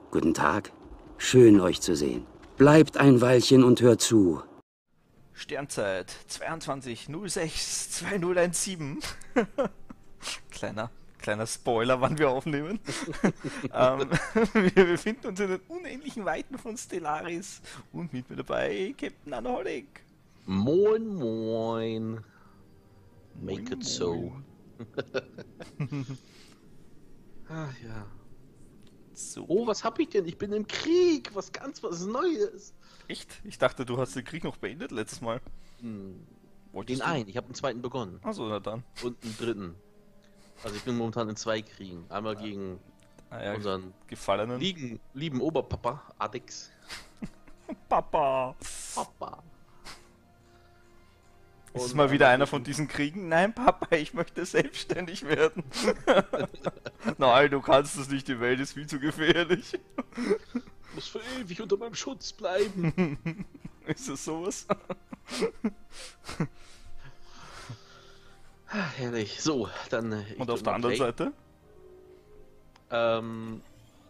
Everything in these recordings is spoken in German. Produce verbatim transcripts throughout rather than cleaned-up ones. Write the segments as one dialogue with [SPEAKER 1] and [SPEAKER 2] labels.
[SPEAKER 1] Guten Tag. Schön, euch zu sehen. Bleibt ein Weilchen und hört zu.
[SPEAKER 2] Sternzeit zweiundzwanzig null sechs zweitausendsiebzehn. kleiner, kleiner Spoiler, wann wir aufnehmen. ähm, wir befinden uns in den unendlichen Weiten von Stellaris und mit mir dabei Captain Anaholic.
[SPEAKER 3] Moin, moin. Make
[SPEAKER 2] Moin,
[SPEAKER 3] it so.
[SPEAKER 2] moin.
[SPEAKER 3] Ach ja.
[SPEAKER 2] So.
[SPEAKER 3] Oh, was hab ich denn? Ich bin im Krieg. Was ganz was Neues.
[SPEAKER 2] Echt? Ich dachte, du hast den Krieg noch beendet letztes Mal.
[SPEAKER 3] Hm.
[SPEAKER 2] Wolltest
[SPEAKER 3] Den
[SPEAKER 2] du?
[SPEAKER 3] einen. Ich habe einen zweiten begonnen.
[SPEAKER 2] Achso, na dann.
[SPEAKER 3] Und einen dritten. Also ich bin momentan in zwei Kriegen. Einmal gegen
[SPEAKER 2] Ah, ja,
[SPEAKER 3] unseren
[SPEAKER 2] Gefallenen.
[SPEAKER 3] lieben, lieben Oberpapa, Adex.
[SPEAKER 2] Papa.
[SPEAKER 3] Papa.
[SPEAKER 2] Ist es
[SPEAKER 3] Und
[SPEAKER 2] mal wieder
[SPEAKER 3] einmal
[SPEAKER 2] einer von
[SPEAKER 3] gegen-
[SPEAKER 2] diesen Kriegen? Nein, Papa, ich möchte selbstständig werden. Nein, du kannst es nicht, die Welt ist viel zu gefährlich.
[SPEAKER 3] Muss für ewig unter meinem Schutz bleiben.
[SPEAKER 2] Ist das sowas?
[SPEAKER 3] Ah, herrlich. So, dann. äh, ich
[SPEAKER 2] Und auf
[SPEAKER 3] drück
[SPEAKER 2] der
[SPEAKER 3] mal
[SPEAKER 2] anderen
[SPEAKER 3] Play.
[SPEAKER 2] Seite?
[SPEAKER 3] Ähm.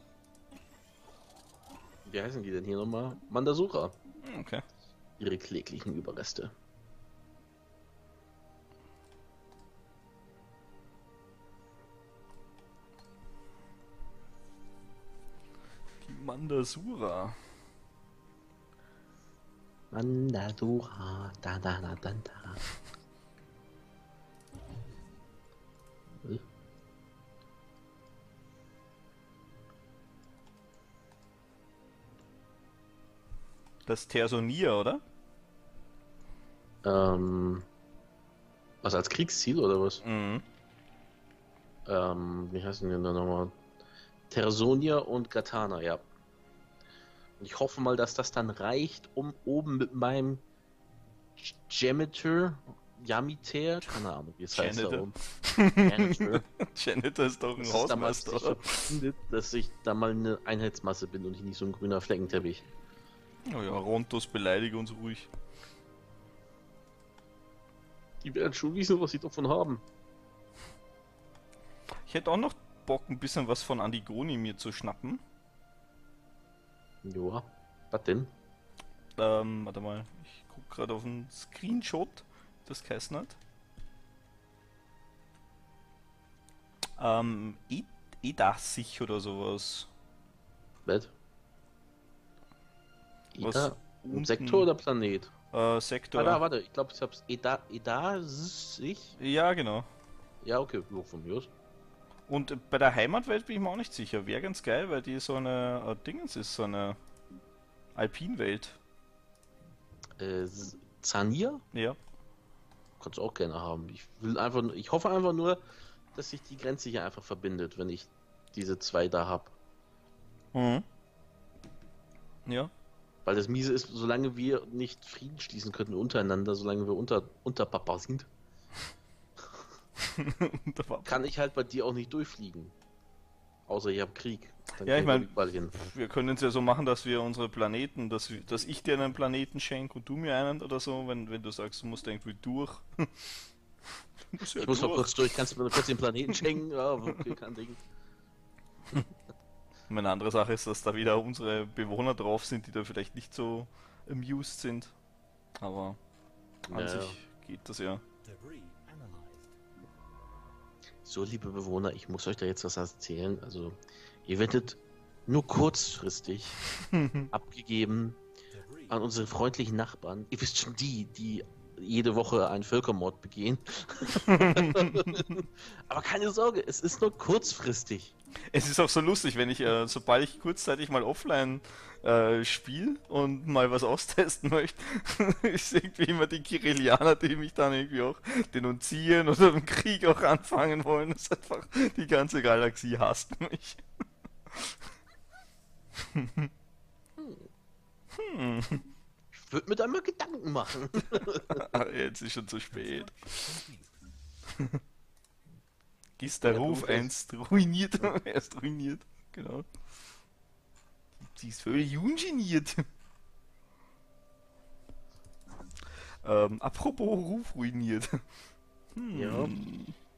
[SPEAKER 3] Wie heißen die denn hier nochmal? Mandasura.
[SPEAKER 2] Hm, okay.
[SPEAKER 3] Ihre kläglichen Überreste.
[SPEAKER 2] Die Mandasura.
[SPEAKER 3] Mandasura. Da, da, da, da, da. Hm?
[SPEAKER 2] Das Tersonia, oder?
[SPEAKER 3] Ähm. Was als Kriegsziel oder was?
[SPEAKER 2] Mhm.
[SPEAKER 3] Ähm, wie heißen die denn da nochmal? Tersonia und Katana, ja. Und ich hoffe mal, dass das dann reicht, um oben mit meinem Janitor, Jamiter, keine Ahnung, wie es heißt da
[SPEAKER 2] Janitor.
[SPEAKER 3] oben. Janitor.
[SPEAKER 2] Janitor ist doch ein
[SPEAKER 3] Das ist damals
[SPEAKER 2] Hausmeister,
[SPEAKER 3] sich
[SPEAKER 2] oder?
[SPEAKER 3] verbindet, dass ich da mal eine Einheitsmasse bin und ich nicht so ein grüner Fleckenteppich.
[SPEAKER 2] Oh ja, Rontos, beleidige uns ruhig.
[SPEAKER 3] Die werden schon wissen, was sie davon haben.
[SPEAKER 2] Ich hätte auch noch Bock, ein bisschen was von Antigoni mir zu schnappen.
[SPEAKER 3] Joa, was denn?
[SPEAKER 2] Ähm, warte mal, ich guck gerade auf einen Screenshot, das geheißen hat. Ähm, E- Edasich oder sowas.
[SPEAKER 3] Was?
[SPEAKER 2] Was
[SPEAKER 3] Ida?
[SPEAKER 2] unten-
[SPEAKER 3] Sektor oder Planet?
[SPEAKER 2] Äh, Sektor.
[SPEAKER 3] Ah, da, warte, ich glaube, ich hab's Eda, Eda, sich?
[SPEAKER 2] Ja, genau.
[SPEAKER 3] Ja, okay, ja, von mir aus.
[SPEAKER 2] Und äh, bei der Heimatwelt bin ich mir auch nicht sicher. Wäre ganz geil, weil die so eine äh, Dingens ist, so eine Alpinwelt.
[SPEAKER 3] Äh, S- Zania?
[SPEAKER 2] Ja.
[SPEAKER 3] Kannst du auch gerne haben. Ich will einfach, nur- ich hoffe einfach nur, dass sich die Grenze hier einfach verbindet, wenn ich diese zwei da hab.
[SPEAKER 2] Mhm. Ja.
[SPEAKER 3] Weil das miese ist, solange wir nicht Frieden schließen könnten untereinander, solange wir unter, unter Papa sind,
[SPEAKER 2] Da war-
[SPEAKER 3] kann ich halt bei dir auch nicht durchfliegen. Außer ich hab Krieg. Dann
[SPEAKER 2] Ja,
[SPEAKER 3] kann
[SPEAKER 2] ich mein-
[SPEAKER 3] überall hin.
[SPEAKER 2] Wir können es ja so machen, dass wir unsere Planeten, dass, wir- dass ich dir einen Planeten schenke und du mir einen oder so, wenn, wenn du sagst, du musst irgendwie durch. Du musst ja
[SPEAKER 3] Ich muss mal
[SPEAKER 2] durch.
[SPEAKER 3] kurz durch. Kannst du mir kurz den Planeten schenken? Ja, okay, kein Ding.
[SPEAKER 2] Und eine andere Sache ist, dass da wieder unsere Bewohner drauf sind, die da vielleicht nicht so amused sind. Aber an
[SPEAKER 3] Ja,
[SPEAKER 2] sich geht das ja.
[SPEAKER 3] So, liebe Bewohner, ich muss euch da jetzt was erzählen. Also, ihr werdet nur kurzfristig abgegeben an unsere freundlichen Nachbarn. Ihr wisst schon, die, die jede Woche einen Völkermord begehen. Aber keine Sorge, es ist nur kurzfristig.
[SPEAKER 2] Es ist auch so lustig, wenn ich, äh, sobald ich kurzzeitig mal offline äh, spiele und mal was austesten möchte, ist irgendwie immer die Kirillianer, die mich dann irgendwie auch denunzieren oder im Krieg auch anfangen wollen. Das ist einfach, die ganze Galaxie hasst mich. hm.
[SPEAKER 3] Ich würde mir da mal Gedanken machen.
[SPEAKER 2] Ah, jetzt ist schon zu spät. Ist der
[SPEAKER 3] Der
[SPEAKER 2] Ruf
[SPEAKER 3] Ruf ist-
[SPEAKER 2] einst ruiniert? Er ist ruiniert, genau. Sie ist völlig ungeniert. Ähm, apropos Ruf ruiniert. Hm.
[SPEAKER 3] Ja.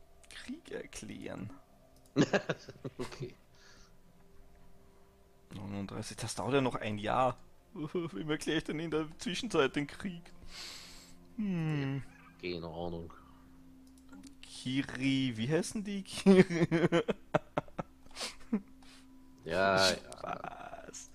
[SPEAKER 2] Krieg erklären.
[SPEAKER 3] Okay.
[SPEAKER 2] Hm. fünfunddreißig, das dauert ja noch ein Jahr. Wie erkläre ich denn in der Zwischenzeit den Krieg? Hm.
[SPEAKER 3] Keine Ahnung.
[SPEAKER 2] Kiri, wie heißen die? Kiri.
[SPEAKER 3] Ja, ja.
[SPEAKER 2] Spaß.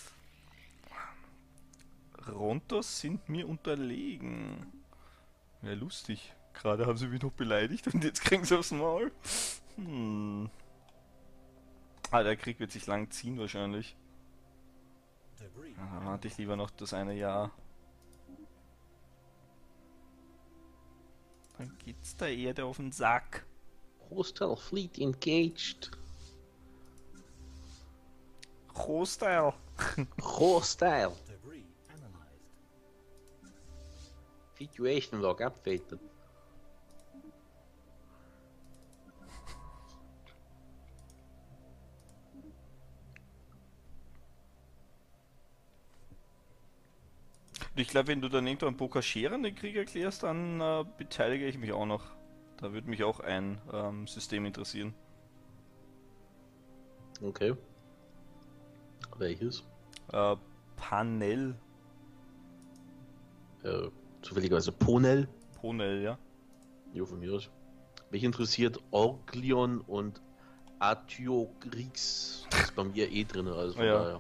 [SPEAKER 2] Rontos sind mir unterlegen. Ja, lustig. Gerade haben sie mich noch beleidigt und jetzt kriegen sie aufs Maul. Hm. Ah, der Krieg wird sich lang ziehen wahrscheinlich. Ah, warte ich lieber noch das eine Jahr. Dann geht's der Erde auf den Sack.
[SPEAKER 3] Hostile Fleet engaged.
[SPEAKER 2] Hostile.
[SPEAKER 3] Hostile. Situation log updated.
[SPEAKER 2] Ich glaube, wenn du dann irgendwann Bokasheren den Krieg erklärst, dann äh, beteilige ich mich auch noch. Da würde mich auch ein ähm, System interessieren.
[SPEAKER 3] Okay. Welches?
[SPEAKER 2] Äh, Panel.
[SPEAKER 3] Äh, zufälligerweise Ponel.
[SPEAKER 2] Ponel, ja.
[SPEAKER 3] Jo, von mir aus. Mich interessiert Orglion und Artiokrix. Das ist bei mir eh drin, also von
[SPEAKER 2] Ja.
[SPEAKER 3] daher.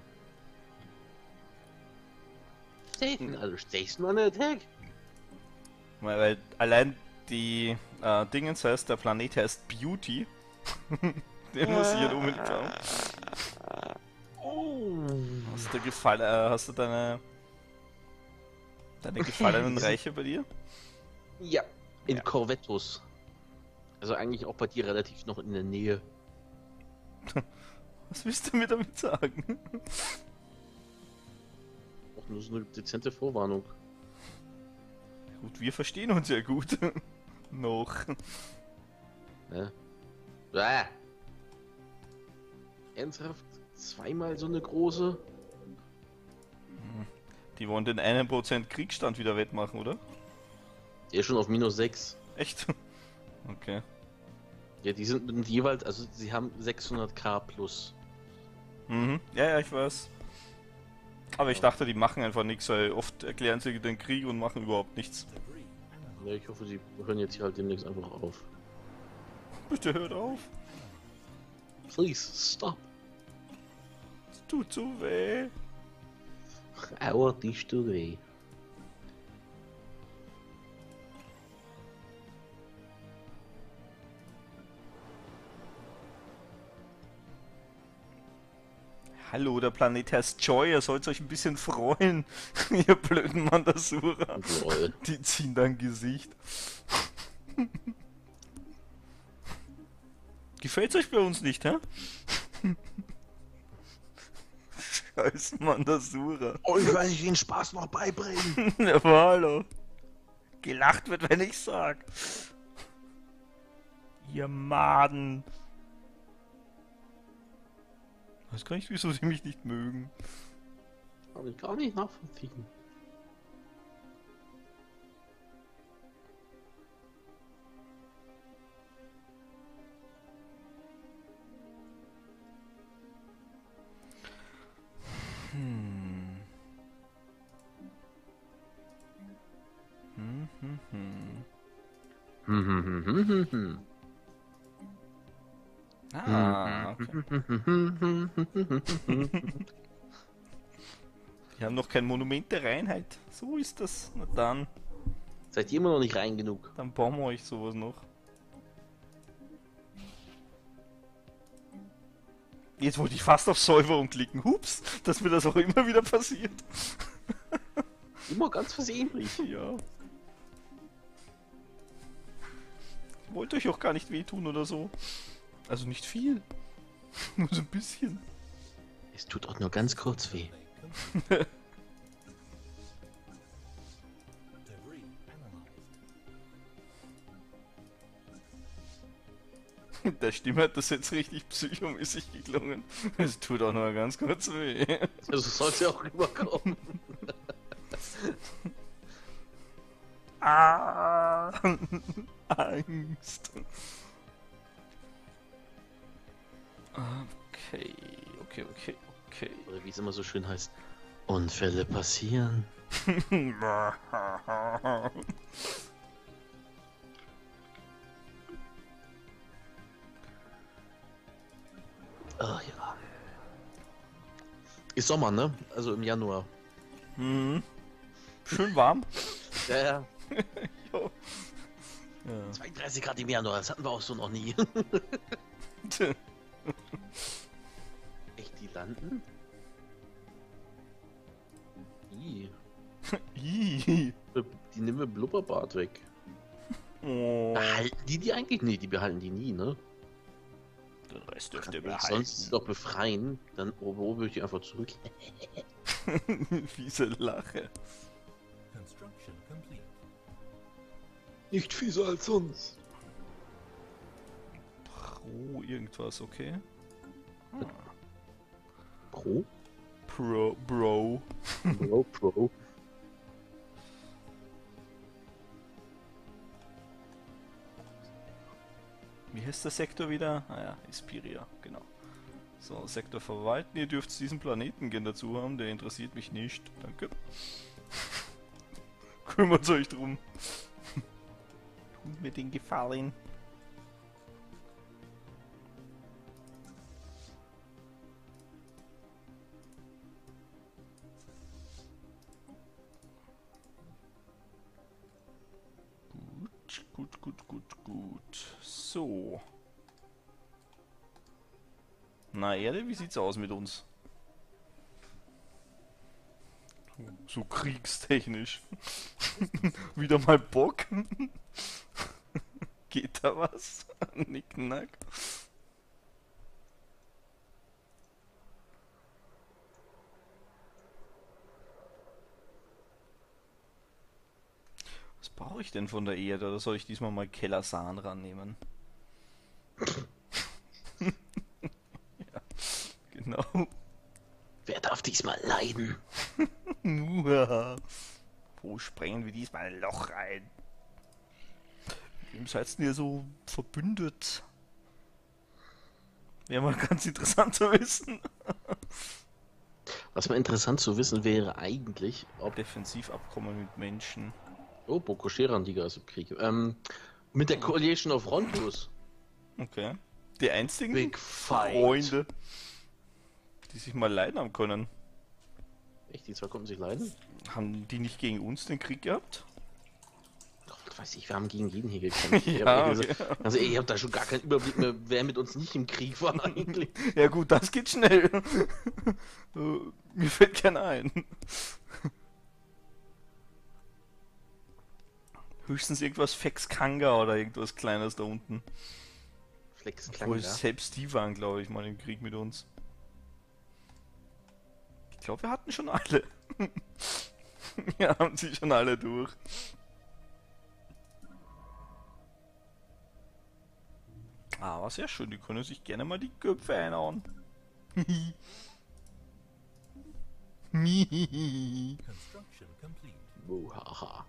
[SPEAKER 3] Station, also Station Attack?
[SPEAKER 2] Weil, weil allein die äh, Dingens heißt, der Planet heißt Beauty. Den muss ich halt unbedingt haben.
[SPEAKER 3] Oh.
[SPEAKER 2] Hast du gefallen, äh, hast du deine deine gefallenen Reiche bei dir?
[SPEAKER 3] Ja, in
[SPEAKER 2] Ja.
[SPEAKER 3] Corvettus. Also eigentlich auch bei dir relativ noch in der Nähe.
[SPEAKER 2] Was willst du mir damit sagen?
[SPEAKER 3] Auch nur so eine dezente Vorwarnung.
[SPEAKER 2] Gut, wir verstehen uns ja gut. Noch.
[SPEAKER 3] Ne? Ah. Ernsthaft? Zweimal so eine große?
[SPEAKER 2] Die wollen den einen Prozent Kriegsstand wieder wettmachen, oder?
[SPEAKER 3] Der ist schon auf minus sechs.
[SPEAKER 2] Echt? Okay.
[SPEAKER 3] Ja, die sind mit jeweils, also sie haben sechshunderttausend plus.
[SPEAKER 2] Mhm. Ja, ja, ich weiß. Aber ich dachte, die machen einfach nichts, weil oft erklären sie den Krieg und machen überhaupt nichts.
[SPEAKER 3] Ja, ich hoffe, sie hören jetzt hier halt demnächst einfach auf.
[SPEAKER 2] Bitte hört auf.
[SPEAKER 3] Please, stop.
[SPEAKER 2] Es tut so weh.
[SPEAKER 3] Aua, die tut weh.
[SPEAKER 2] Hallo, der Planet heißt Joy, ihr sollt euch ein bisschen freuen. Ihr blöden Mandasura.
[SPEAKER 3] Lol.
[SPEAKER 2] Die ziehen dein Gesicht. Gefällt's euch bei uns nicht, hä? Scheiß Mandasura.
[SPEAKER 3] Oh, ich werde ich den Spaß noch beibringen.
[SPEAKER 2] Ja, hallo. Gelacht wird, wenn ich sag. Ihr Maden. Ich weiß gar nicht, wieso sie mich nicht mögen.
[SPEAKER 3] Kann ich gar nicht nachvollziehen.
[SPEAKER 2] Hm. Hm, hm, hm.
[SPEAKER 3] Hm, hm, hm, hm, hm, hm.
[SPEAKER 2] Ah, okay. Die haben noch kein Monument der Reinheit. So ist das. Na dann,
[SPEAKER 3] Seid ihr immer noch nicht rein genug?
[SPEAKER 2] dann bauen wir euch sowas noch. Jetzt wollte ich fast auf Säuberung klicken. Hups, dass mir das auch immer wieder passiert.
[SPEAKER 3] Immer ganz versehentlich.
[SPEAKER 2] Ja. Ich wollte euch auch gar nicht wehtun oder so. Also nicht viel. Nur so ein bisschen.
[SPEAKER 3] Es tut auch nur ganz kurz weh.
[SPEAKER 2] Der Stimme hat das jetzt richtig psychomäßig geklungen. Es tut auch nur ganz kurz weh.
[SPEAKER 3] Also soll es ja auch rüberkommen.
[SPEAKER 2] Ah, Angst. Okay, okay, okay, Okay.
[SPEAKER 3] Oder wie es immer so schön heißt, Unfälle passieren. Ah ja. Ist Sommer, ne? Also im Januar.
[SPEAKER 2] Hm. Schön warm.
[SPEAKER 3] Ja, ja.
[SPEAKER 2] Jo. Ja.
[SPEAKER 3] zweiunddreißig Grad im Januar, das hatten wir auch so noch nie. Echt, die landen? Ih.
[SPEAKER 2] Ih.
[SPEAKER 3] Die nehmen wir Blubberbart weg.
[SPEAKER 2] Oh.
[SPEAKER 3] Behalten die die eigentlich? Nee, die behalten die nie, ne?
[SPEAKER 2] Den Rest dürft ihr
[SPEAKER 3] Kann ich
[SPEAKER 2] behalten.
[SPEAKER 3] sonst doch befreien, dann oben würde ich einfach zurück.
[SPEAKER 2] Fiese Lache.
[SPEAKER 4] Construction complete.
[SPEAKER 3] Nicht fieser als sonst.
[SPEAKER 2] Pro irgendwas, okay?
[SPEAKER 3] Pro?
[SPEAKER 2] Pro, Bro.
[SPEAKER 3] Pro, Pro.
[SPEAKER 2] Wie heißt der Sektor wieder? Ah ja, Ispiria, genau. So, Sektor verwalten. Ihr dürft diesen Planeten gern dazu haben, der interessiert mich nicht. Danke. Kümmert euch drum. Tut mir den Gefallen. Gut, gut, gut, gut, gut. So. Na Erde, wie sieht's aus mit uns? So kriegstechnisch. Wieder mal Bock. Geht da was? Nicknack. Was brauche ich denn von der Erde? Oder soll ich diesmal mal Kellersan rannehmen? Ja, genau.
[SPEAKER 3] Wer darf diesmal leiden?
[SPEAKER 2] Uah. Wo sprengen wir diesmal ein Loch rein? Wem seid ihr so verbündet? Wäre mal ganz interessant zu wissen.
[SPEAKER 3] Was mal interessant zu wissen wäre eigentlich, ob...
[SPEAKER 2] Defensivabkommen mit Menschen.
[SPEAKER 3] Oh, Boko Haram-Liga ist im Krieg. Ähm, mit der Coalition of Rontos.
[SPEAKER 2] Okay. Die einzigen
[SPEAKER 3] Big Fight.
[SPEAKER 2] Freunde, die sich mal leiden haben können.
[SPEAKER 3] Echt, die zwei konnten sich leiden?
[SPEAKER 2] Haben die nicht gegen uns den Krieg gehabt?
[SPEAKER 3] Gott, weiß ich, wir haben gegen jeden hier gekämpft. Ich
[SPEAKER 2] Ja,
[SPEAKER 3] hab
[SPEAKER 2] okay.
[SPEAKER 3] gesagt, also ich habe da schon gar keinen Überblick mehr, wer mit uns nicht im Krieg war eigentlich.
[SPEAKER 2] Ja gut, das geht schnell. Äh, Mir fällt keiner ein. Höchstens irgendwas Fex Kanga oder irgendwas Kleines da unten.
[SPEAKER 3] Flex
[SPEAKER 2] Obwohl,
[SPEAKER 3] klang, ja.
[SPEAKER 2] selbst die waren, glaube ich, mal im Krieg mit uns. Ich glaube, wir hatten schon alle. Wir haben sie schon alle durch. Aber sehr schön, die können sich gerne mal die Köpfe einhauen.
[SPEAKER 4] Construction complete.
[SPEAKER 3] Buhaha.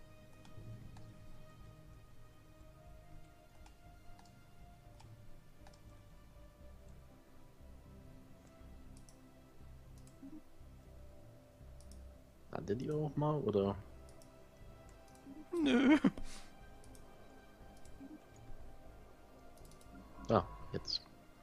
[SPEAKER 3] Hatte die auch mal, oder?
[SPEAKER 2] Nö.
[SPEAKER 3] Ah, jetzt.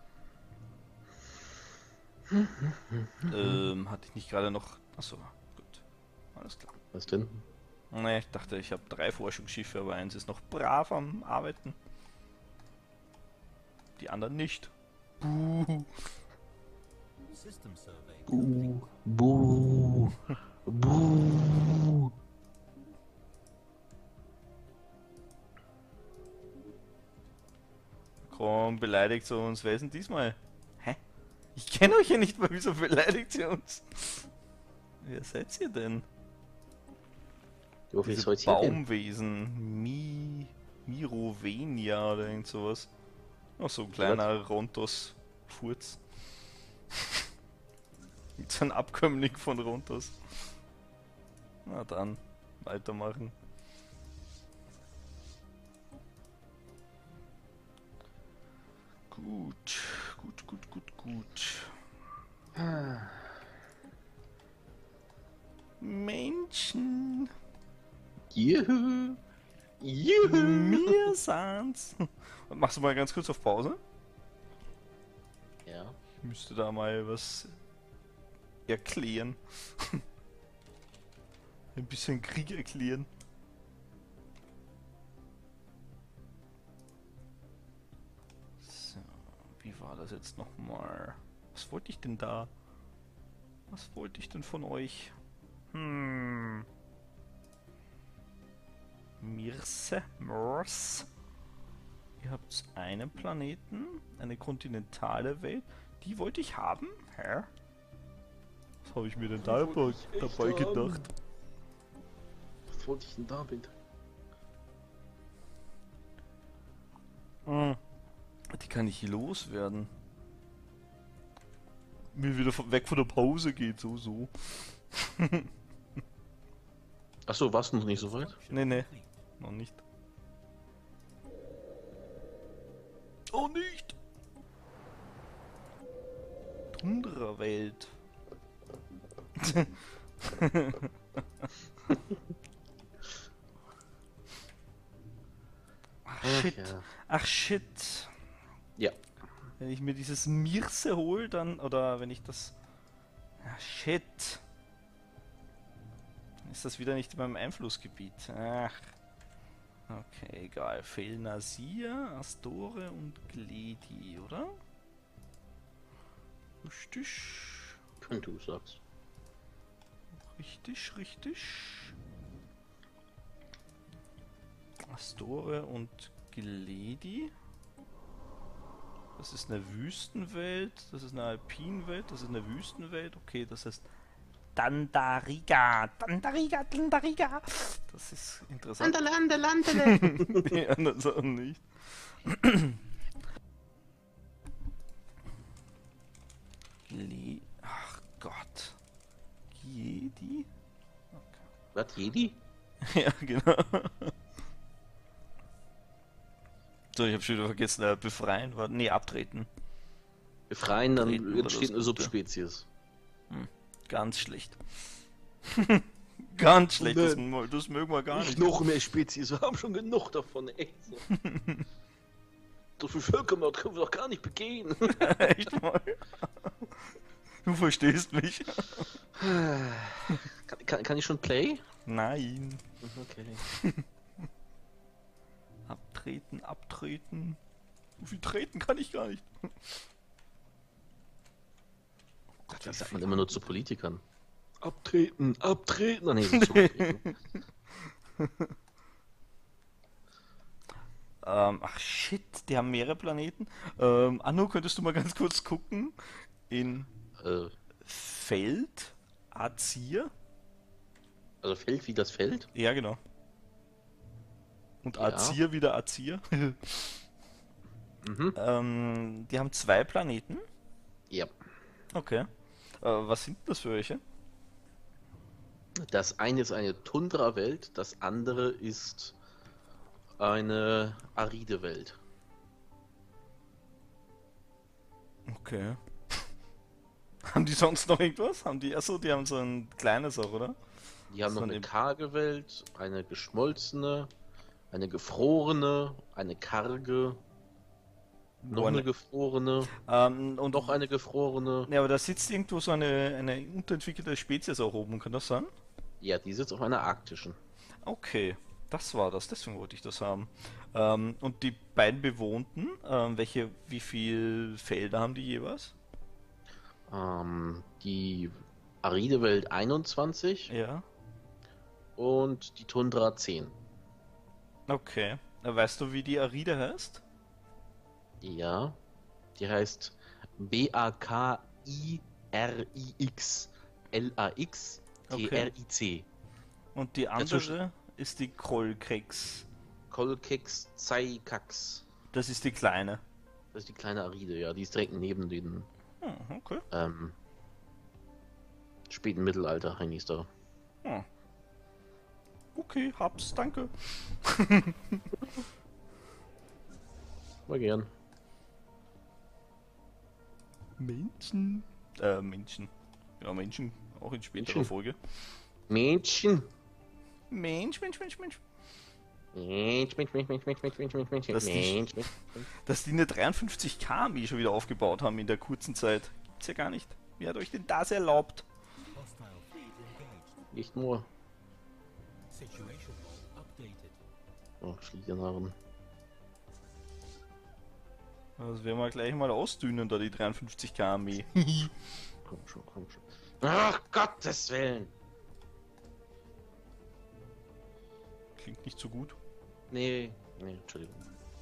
[SPEAKER 2] ähm, hatte ich nicht gerade noch... Achso, gut. Alles klar.
[SPEAKER 3] Was denn?
[SPEAKER 2] Ne, ich dachte, ich habe drei Forschungsschiffe, aber eins ist noch brav am Arbeiten. Die anderen nicht. Buh.
[SPEAKER 4] System survey
[SPEAKER 3] Buh,
[SPEAKER 4] complete.
[SPEAKER 3] buh, buh.
[SPEAKER 2] Komm, beleidigt sie uns. Wer ist denn diesmal? Hä? Ich kenne euch ja nicht mal. Wieso beleidigt sie uns? Wer seid ihr denn?
[SPEAKER 3] Jo, wie
[SPEAKER 2] Diese
[SPEAKER 3] soll's hier hin?
[SPEAKER 2] Baumwesen. Mi... Mirovenia oder irgend sowas. Ach, so ein kleiner Rontos-Furz. Mit so einem Abkömmling von Rontos. Na dann, weitermachen. Gut, gut, gut, gut, gut.
[SPEAKER 3] Juhu. Juhu.
[SPEAKER 2] Mir sind's. Machst du mal ganz kurz auf Pause?
[SPEAKER 3] Ja.
[SPEAKER 2] Ich müsste da mal was erklären. Ein bisschen Krieg erklären. So, wie war das jetzt nochmal? Was wollte ich denn da? Was wollte ich denn von euch? Hm. Mirse, Mors. Ihr habt einen Planeten, eine kontinentale Welt. Die wollte ich haben? Hä? Was habe ich mir denn da dabei, dabei gedacht?
[SPEAKER 3] Was wollte ich denn damit?
[SPEAKER 2] Hm. Die kann ich hier loswerden. Mir wieder von- weg von der Pause geht, so, so.
[SPEAKER 3] Achso, warst du noch nicht so weit?
[SPEAKER 2] Nee, nee, noch nicht. Oh, nicht! Tundra-Welt. Ach, shit.
[SPEAKER 3] Ja.
[SPEAKER 2] Ach, shit.
[SPEAKER 3] Ja.
[SPEAKER 2] Wenn ich mir dieses Mirse hole, dann, oder wenn ich das... Ah, shit. Dann ist das wieder nicht in meinem Einflussgebiet. Ach. Okay, egal. Felnasir, Astore und Gledi, oder? Richtig.
[SPEAKER 3] Wenn du sagst.
[SPEAKER 2] Richtig, richtig. Astore und Gledi. Das ist eine Wüstenwelt, das ist eine Alpinwelt, das ist eine Wüstenwelt. Okay, das heißt Dandariga, Dandariga, Dandariga. Das ist interessant.
[SPEAKER 3] Andale, andale, andale.
[SPEAKER 2] Die anderen Sachen nicht. Gle Ach Gott. Jedi?
[SPEAKER 3] Was, Jedi?
[SPEAKER 2] Ja, genau. So, ich habe schon wieder vergessen, äh, befreien war. Nee, abtreten.
[SPEAKER 3] Befreien, dann
[SPEAKER 2] Treten war
[SPEAKER 3] entsteht
[SPEAKER 2] das
[SPEAKER 3] eine
[SPEAKER 2] Gute.
[SPEAKER 3] Subspezies.
[SPEAKER 2] Ganz schlecht. Ganz schlecht, das,
[SPEAKER 3] Nein.
[SPEAKER 2] mo- das mögen wir gar nicht.
[SPEAKER 3] Noch mehr Spezies, wir haben schon genug davon, echt. So. So viel Völkermord können wir doch gar nicht begehen.
[SPEAKER 2] Echt mal. Du verstehst mich.
[SPEAKER 3] Kann, kann, kann ich schon Play?
[SPEAKER 2] Nein.
[SPEAKER 3] Okay.
[SPEAKER 2] Abtreten, abtreten. So viel treten kann ich gar nicht.
[SPEAKER 3] Das sagt man immer nur zu Politikern. Abtreten, abtreten. Ah, nee, so zugetreten.
[SPEAKER 2] Ähm, ach shit, die haben mehrere Planeten. Ähm, Anno, könntest du mal ganz kurz gucken? In
[SPEAKER 3] äh,
[SPEAKER 2] Feld, Azir?
[SPEAKER 3] also Feld wie das Feld?
[SPEAKER 2] Ja, genau. Und
[SPEAKER 3] Ja.
[SPEAKER 2] Azir wieder Azir.
[SPEAKER 3] Mhm.
[SPEAKER 2] ähm, die haben zwei Planeten.
[SPEAKER 3] Ja.
[SPEAKER 2] Okay. Äh, was sind das für welche?
[SPEAKER 3] Das eine ist eine Tundra-Welt, das andere ist eine aride Welt.
[SPEAKER 2] Okay. Haben die sonst noch irgendwas? Haben die, achso, die haben so ein kleines auch, oder?
[SPEAKER 3] Die haben
[SPEAKER 2] So
[SPEAKER 3] noch eine
[SPEAKER 2] eine-
[SPEAKER 3] karge Welt, eine geschmolzene, eine gefrorene, eine karge, noch
[SPEAKER 2] Wo
[SPEAKER 3] eine
[SPEAKER 2] eine-
[SPEAKER 3] gefrorene,
[SPEAKER 2] Ähm, und
[SPEAKER 3] noch eine gefrorene.
[SPEAKER 2] Ja, aber da sitzt irgendwo so eine, eine unterentwickelte Spezies auch oben, kann das sein?
[SPEAKER 3] Ja, die sitzt auf einer arktischen.
[SPEAKER 2] Okay, das war das, deswegen wollte ich das haben. Ähm, und die beiden bewohnten, ähm, welche, wie viel Felder haben die jeweils?
[SPEAKER 3] Ähm, die aride Welt einundzwanzig
[SPEAKER 2] Ja.
[SPEAKER 3] und die Tundra zehn.
[SPEAKER 2] Okay. Äh, Weißt du, wie die Aride heißt?
[SPEAKER 3] Ja, die heißt B A K I R I X L A X T R I C.
[SPEAKER 2] Und die
[SPEAKER 3] Dazwischen-
[SPEAKER 2] andere ist die Kolkex.
[SPEAKER 3] Kolkex Zaikax.
[SPEAKER 2] Das ist die kleine.
[SPEAKER 3] Das ist die kleine Aride, ja, die ist direkt neben den
[SPEAKER 2] Hm, okay.
[SPEAKER 3] ähm, späten Mittelalter, hieß da.
[SPEAKER 2] Hm. Okay, hab's, danke.
[SPEAKER 3] Mal gern.
[SPEAKER 2] Menschen. Äh, Menschen. Ja, Menschen, auch in späterer
[SPEAKER 3] Menschen.
[SPEAKER 2] Folge.
[SPEAKER 3] Mädchen.
[SPEAKER 2] Mensch, Mensch, Mensch, Mensch.
[SPEAKER 3] Mensch, Mensch, Mensch, Mensch, Mensch, Mensch, Mensch, Mensch, Mensch,
[SPEAKER 2] Das die-
[SPEAKER 3] Mensch, Mensch.
[SPEAKER 2] Dass die eine dreiundfünfzig Kilometer schon wieder aufgebaut haben in der kurzen Zeit. Gibt's ja gar nicht. Wer hat euch denn das erlaubt?
[SPEAKER 4] Hostile fleet engaged.
[SPEAKER 3] Nicht nur.
[SPEAKER 4] Situation log updated.
[SPEAKER 3] Oh, Schließernarren.
[SPEAKER 2] Das werden wir gleich mal ausdünnen, da die dreiundfünfzig Kilometer.
[SPEAKER 3] Komm schon, komm schon. Ach, Gottes Willen.
[SPEAKER 2] Klingt nicht so gut.
[SPEAKER 3] Nee, nee, Entschuldigung.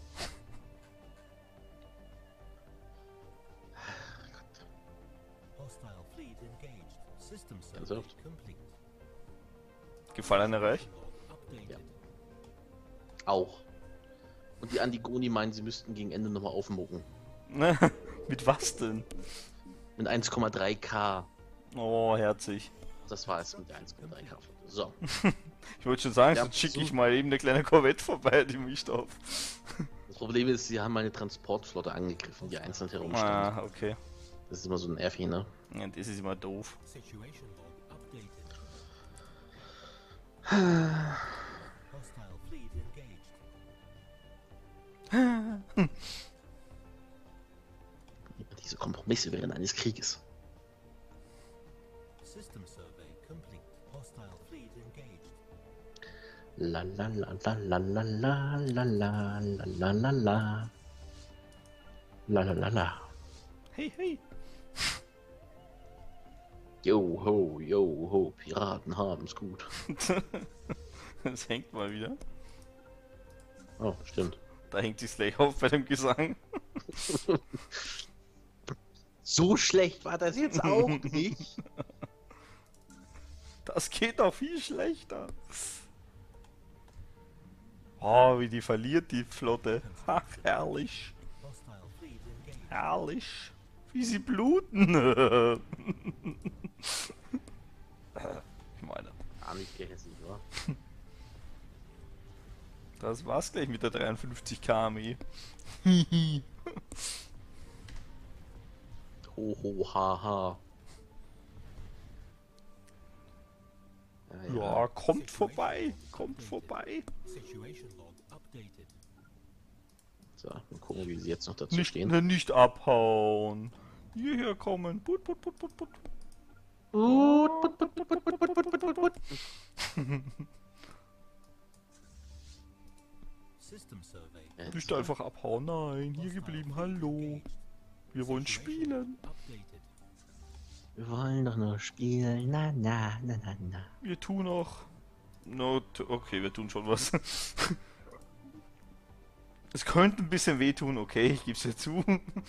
[SPEAKER 4] Hostile fleet engaged. System
[SPEAKER 3] Ganz
[SPEAKER 4] survey
[SPEAKER 3] oft.
[SPEAKER 4] complete.
[SPEAKER 2] Gefallener Reich?
[SPEAKER 4] Log updated.
[SPEAKER 3] Ja. Auch. Und die Antigoni meinen, sie müssten gegen Ende nochmal aufmucken.
[SPEAKER 2] Mit was denn?
[SPEAKER 3] Mit eins Komma drei K.
[SPEAKER 2] Oh, herzig.
[SPEAKER 3] Das war es mit der eins Komma drei K. So.
[SPEAKER 2] Ich wollte schon sagen,
[SPEAKER 3] Ja,
[SPEAKER 2] sonst schicke
[SPEAKER 3] so-
[SPEAKER 2] ich mal eben eine kleine Corvette vorbei, die mischt auf.
[SPEAKER 3] Das Problem ist, sie haben meine Transportflotte angegriffen, die einzeln herumstand.
[SPEAKER 2] Ah, okay.
[SPEAKER 3] Das ist immer so ein Nervi, ne?
[SPEAKER 2] Ja, das ist immer doof.
[SPEAKER 4] Situation log updated. Hostile fleet engaged.
[SPEAKER 3] Diese Kompromisse während eines Krieges.
[SPEAKER 4] System survey complete. Hostile fleet engaged.
[SPEAKER 3] La la la la la la la la la la la la la la la la la.
[SPEAKER 2] Hey, hey.
[SPEAKER 3] Yo ho, yo ho, Piraten haben's gut.
[SPEAKER 2] Das hängt mal wieder.
[SPEAKER 3] Oh, stimmt.
[SPEAKER 2] Da hängt sich gleich auf bei dem Gesang.
[SPEAKER 3] So schlecht war das jetzt auch nicht.
[SPEAKER 2] Das geht doch viel schlechter. Oh, wie die verliert, die Flotte. Ach, herrlich.
[SPEAKER 4] Hostile fleet engaged.
[SPEAKER 2] Herrlich. Wie sie bluten. Ich meine,
[SPEAKER 3] Gar nicht gehässig, wa?
[SPEAKER 2] das war's gleich mit der dreiundfünfzig Kilometer.
[SPEAKER 3] Ho ho ha ha.
[SPEAKER 2] Ja, kommt vorbei. Kommt vorbei.
[SPEAKER 4] Situation log updated.
[SPEAKER 3] So, mal gucken, wie sie jetzt noch dazu
[SPEAKER 2] Nicht,
[SPEAKER 3] stehen.
[SPEAKER 2] ne, nicht abhauen. Hierher kommen. Put, put, put, put, put.
[SPEAKER 4] System survey.
[SPEAKER 3] Ja,
[SPEAKER 2] Nicht einfach abhauen. Nein, hier geblieben. Hallo. Wir wollen spielen.
[SPEAKER 4] Updated.
[SPEAKER 3] Wir wollen doch nur spielen. Na, na, na, na, na.
[SPEAKER 2] Wir tun auch. No, t- okay, wir tun schon was. Es könnte ein bisschen wehtun, okay, ich gebe es dir zu.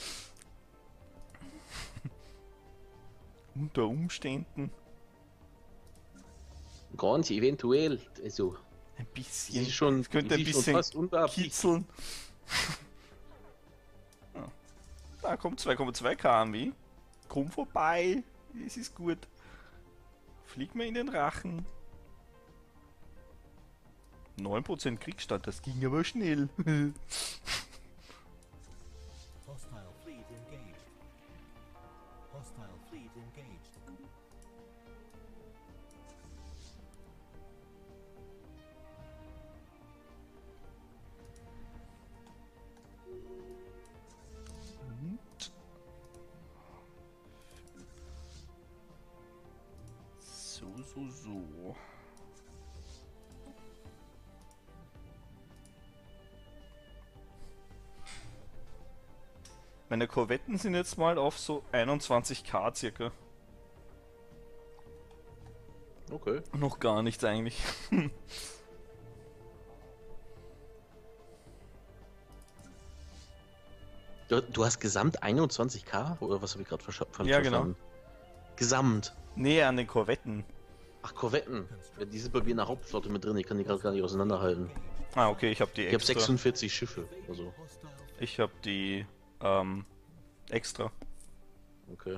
[SPEAKER 2] Unter Umständen
[SPEAKER 3] Ganz eventuell. Also,
[SPEAKER 2] ein
[SPEAKER 3] sie
[SPEAKER 2] bisschen.
[SPEAKER 3] ist schon,
[SPEAKER 2] Es könnte
[SPEAKER 3] sie
[SPEAKER 2] ein
[SPEAKER 3] ist schon
[SPEAKER 2] bisschen
[SPEAKER 3] fast unbeabsichtigt.
[SPEAKER 2] kitzeln. Ah. Da kommt zwei Komma zwei Kilometer. Komm vorbei. Es ist gut. Flieg mir in den Rachen. neun Prozent Kriegsstand, das ging aber schnell.
[SPEAKER 4] Hostile fleet engaged. Hostile fleet engaged.
[SPEAKER 2] So, so, so. Meine Korvetten sind jetzt mal auf so einundzwanzig K circa.
[SPEAKER 3] Okay.
[SPEAKER 2] Noch gar nichts eigentlich.
[SPEAKER 3] Du, du hast gesamt einundzwanzig K? Oder was habe ich gerade versch ver
[SPEAKER 2] Ja, genau.
[SPEAKER 3] verstanden? Gesamt.
[SPEAKER 2] Nee, an den Korvetten.
[SPEAKER 3] Ach, Korvetten. Ja, die sind bei mir in der Hauptflotte mit drin. Ich kann die gerade gar nicht auseinanderhalten.
[SPEAKER 2] Ah, okay, ich habe die
[SPEAKER 3] Ich habe
[SPEAKER 2] extra.
[SPEAKER 3] sechsundvierzig Schiffe. Also,
[SPEAKER 4] Hostile fleet.
[SPEAKER 2] Ich habe die ähm, extra.
[SPEAKER 3] okay.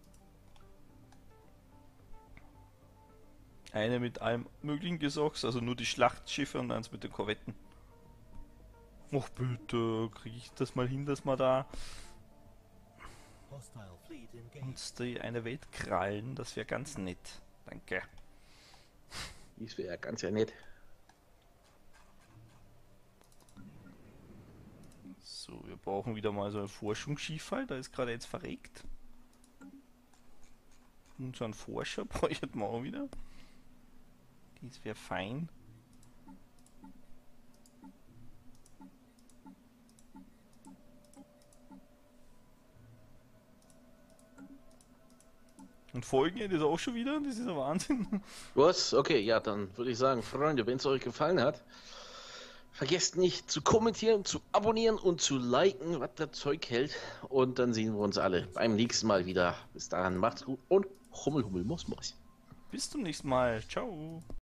[SPEAKER 2] Eine mit allem möglichen Gesocks, also nur die Schlachtschiffe und eins mit den Korvetten. Och bitte, kriege ich das mal hin, dass wir da
[SPEAKER 4] Hostile fleet engaged.
[SPEAKER 2] uns die eine Welt krallen? Das wäre ganz nett. Danke.
[SPEAKER 3] Dies wäre ganz ja nett.
[SPEAKER 2] So, wir brauchen wieder mal so einen Forschungsskifall, da ist gerade jetzt verreckt. Und so einen Forscher bräuchten wir auch wieder. Das wäre fein. Und folgen ihr das auch schon wieder? Das ist ein Wahnsinn.
[SPEAKER 3] Was? Okay, ja, dann würde ich sagen, Freunde, wenn es euch gefallen hat, vergesst nicht zu kommentieren, zu abonnieren und zu liken, was das Zeug hält. Und dann sehen wir uns alle beim nächsten Mal wieder. Bis dahin, macht's gut und Hummel, Hummel, Muss, Muss.
[SPEAKER 2] Bis zum nächsten Mal. Ciao.